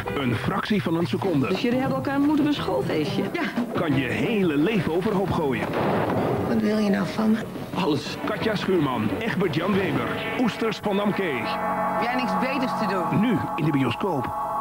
Een fractie van een seconde. Dus jullie hebben elkaar ontmoet op een schoolfeestje? Ja. Kan je hele leven overhoop gooien. Wat wil je nou van me? Alles. Katja Schuurman, Egbert Jan Weber, Oesters van Amke. Heb jij niks beters te doen? Nu in de bioscoop.